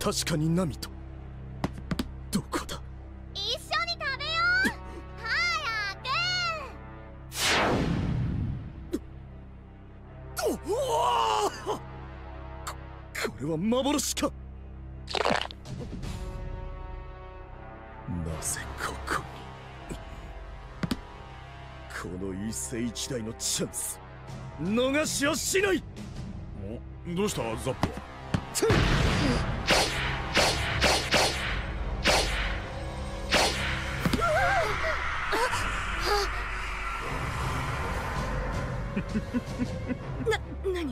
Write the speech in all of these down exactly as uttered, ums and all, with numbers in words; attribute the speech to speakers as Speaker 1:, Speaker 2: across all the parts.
Speaker 1: 確かにナミと。どこだ。
Speaker 2: 一緒に食べよう。早く。
Speaker 1: うわあ、こ、これは幻か。なぜここに。この一世一代のチャンス逃しはしない。
Speaker 3: お、どうしたザップ。
Speaker 2: な、何。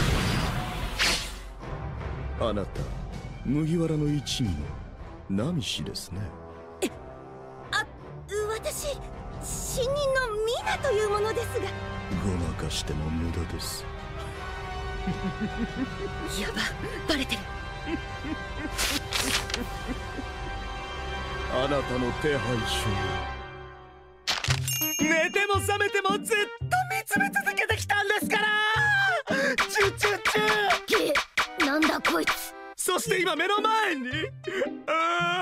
Speaker 1: あなた麦わらの一味のナミ氏ですね。
Speaker 2: え、あ、私新任のミナというものですが。
Speaker 1: ごまかしても無駄です。
Speaker 2: やば、バレてる。
Speaker 1: あなたの手配書。寝ても覚めてもずっと見つめ続けてきたんですから。チュチュチュ。
Speaker 2: げ、なんだこいつ。
Speaker 1: そして今目の前に。あ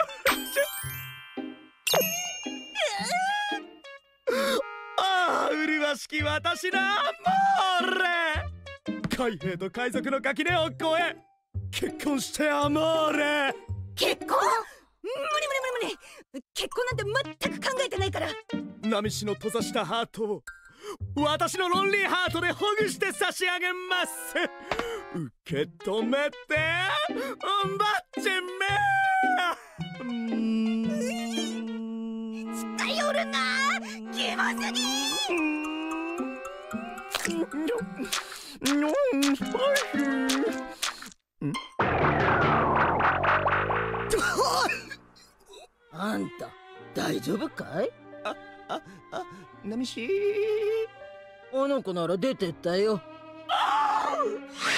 Speaker 1: あ、麗しき私のアモーレ。海兵と海賊の垣根を越え結婚してアモーレ。
Speaker 2: 結婚？無理無理無理無理。結婚なんて全く考えてないから。
Speaker 1: ナミ氏の閉ざしたハートを私のロンリーハートでほぐして差し上げます。受け止めてバッチメ。
Speaker 2: 近寄るな。キモすぎ。あんた大丈夫かい？
Speaker 1: あ、あ、あ、ナミ氏。
Speaker 2: あの子なら出てったよ。
Speaker 1: ああ